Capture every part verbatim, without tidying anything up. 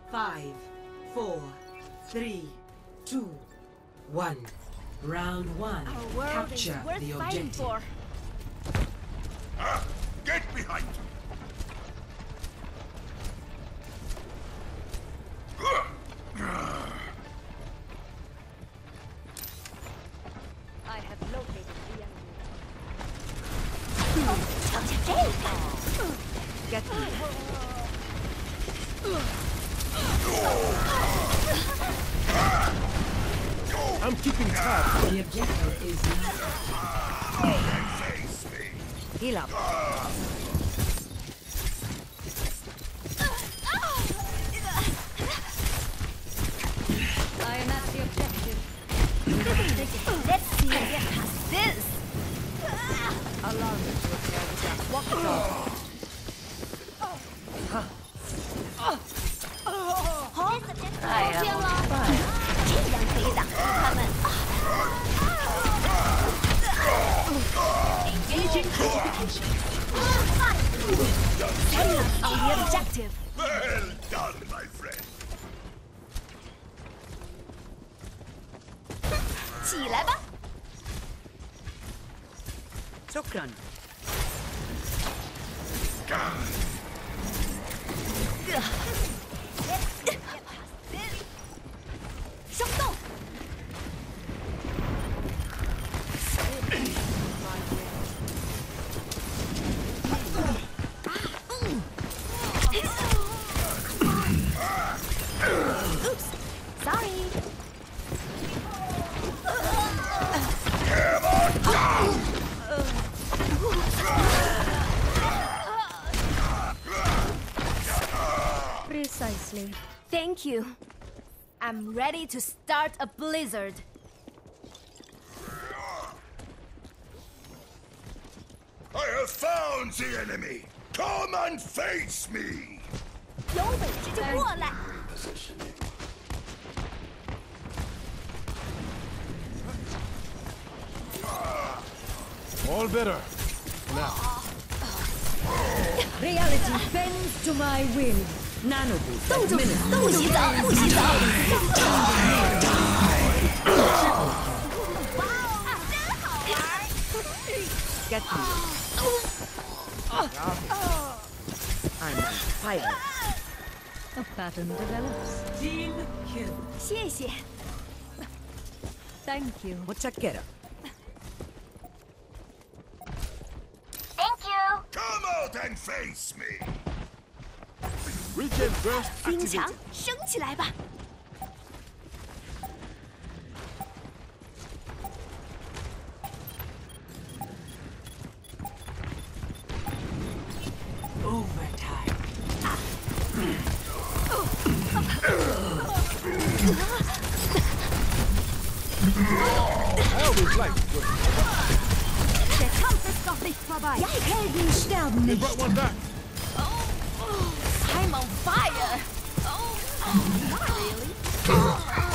Five, four, three, two, one. Round one. Our world Capture is worth the fighting objective. for. Ah, get behind! I have located the enemy. Get me. I'm keeping tabs. The objective is now Face me! Heal up. I am at the objective. Let's see you get past this. Allow me to repair the gap. Walk it off. I am on fire. 这样可以挡住他们。Engaging fortification. On the objective. Well done, my friend! 起来吧。 شكرا. 松动。Oops, sorry. Precisely. Thank you. I'm ready to start a blizzard. I have found the enemy! Come and face me! 有本事就过来！ All better. Now. Reality bends to my will. Nanoboost 动住！ administered. 不洗澡，不洗澡！哇哦，真好玩！ Get me. I'm on fire. A pattern develops. team kill. 谢谢。 Thank you. Mutchakera. Thank you。 Come out and face me! Regen burst 冰墙 activated. 升起来吧！ Overtime. I always liked it. Der Kampf ist noch nicht vorbei. Die Helden sterben They nicht. brought one back. I'm on fire. Oh, not really.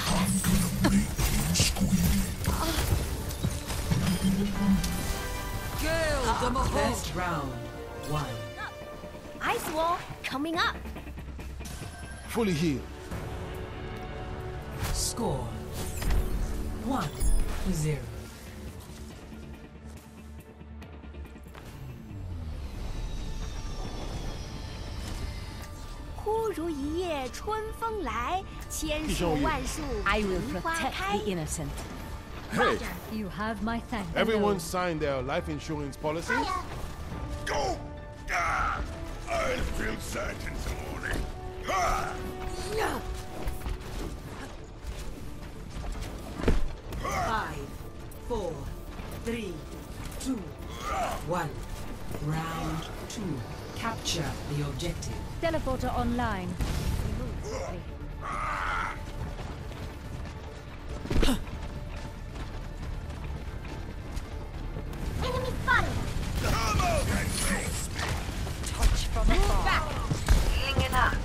Best round one. Ice wall coming up. Fully healed. Score one to zero. 忽如一夜春风来，千树万树 I will 梨花 protect 开 the。innocent. Hey, You have my thanks. everyone signed their life insurance policies? Go! Ah, I'll feel sad in the morning. Ah! Five, four, three, two, one. Round two. Capture the objective. Teleporter online. Enemy spotted. Come out and face me! Touch from afar. Healing it up.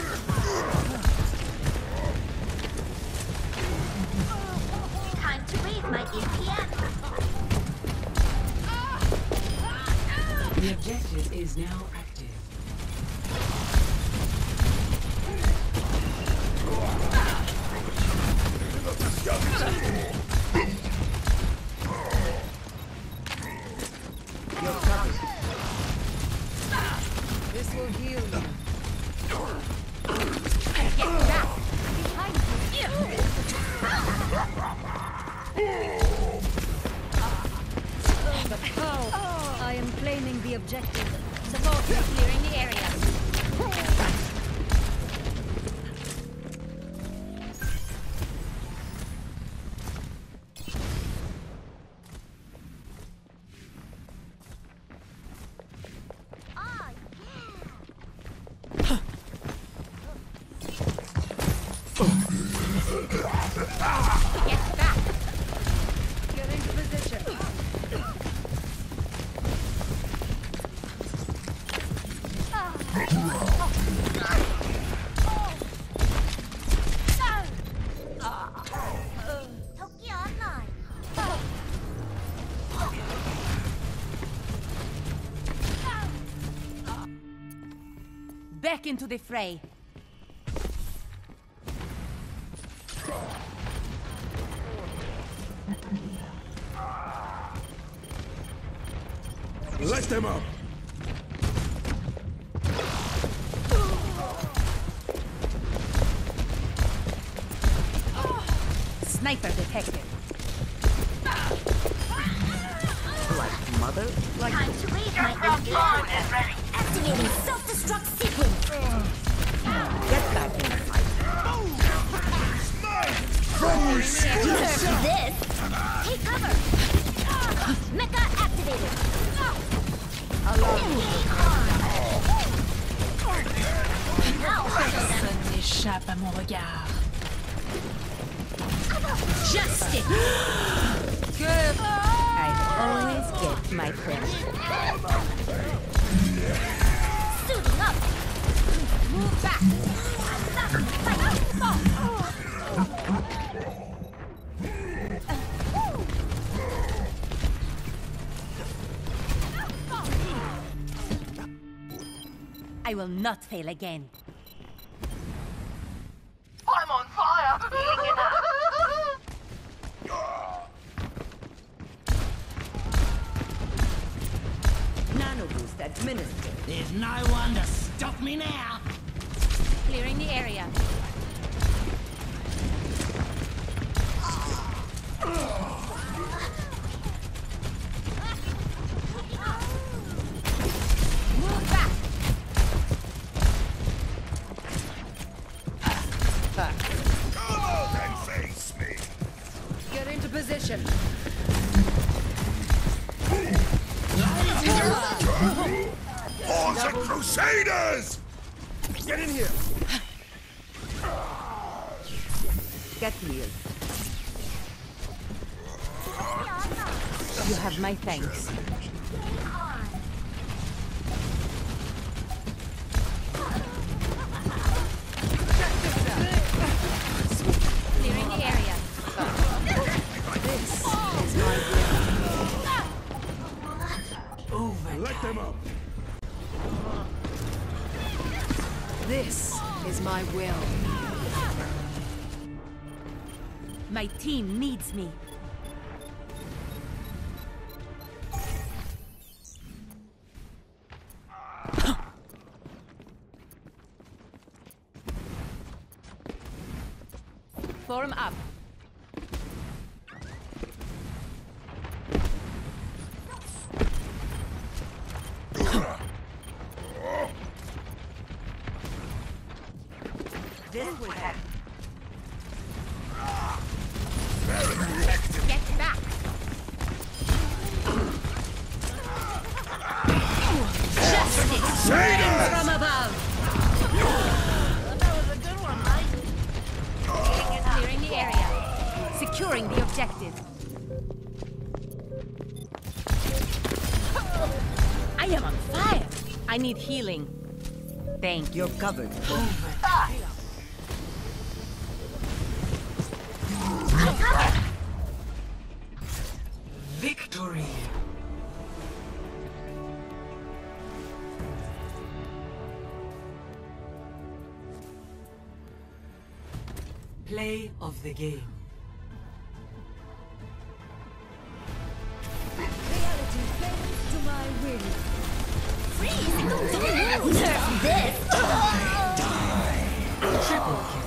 Time to raise my E P M. The objective is now active. will heal you. Get back! Behind you! But how? I am claiming the objective. Support me clearing the area. Get back! Get into position. Back into the fray. Let them up! Sniper detected. Like mother? Like Time to raise my engagement. Activating self-destruct sequence. get back in the fight. Deserve this. Take cover. Mecha activated. Personne n'échappe à mon regard. Justice! Good! I always get my friend. Suiting up. Move back! I will not fail again. I'm on fire! Nano boost administered. There's no one to stop me now. Clearing the area. Move back! Come out and face me! Get into position. Hordes of Crusaders! Get in here! Get healed. You have my thanks. Clearing the area. This is my will. Let them up! This is my will. My team needs me. Form up. This will help. Get back. Justice rains from above. Clearing the area. Securing the objective. I am on fire. I need healing. Thank you. You're covered. Victory. Play of the game. Reality bends to my will. Freeze! Don't move! Nerf this! Triple kill.